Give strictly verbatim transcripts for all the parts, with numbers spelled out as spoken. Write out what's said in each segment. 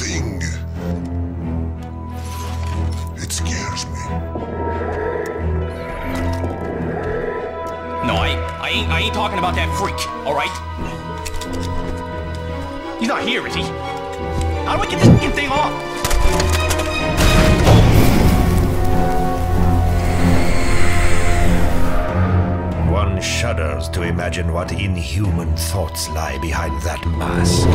thing. It scares me. No, I, I ain't, I ain't talking about that freak, all right? He's not here, is he? How do I get this fucking thing off? One shudders to imagine what inhuman thoughts lie behind that mask.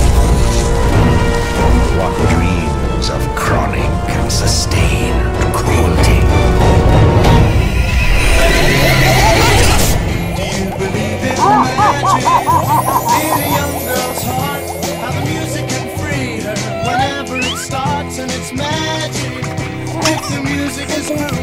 One dreams of chronic and sustained cruelty. Do you believe in magic? In a young girl's heart, how the music can free her whenever it starts, and it's magic. If the music is moving.